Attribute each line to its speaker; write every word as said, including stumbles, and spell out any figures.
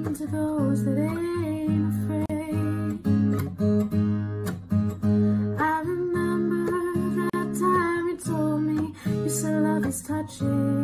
Speaker 1: listen to those that ain't afraid. I remember that time you told me you said love is touching.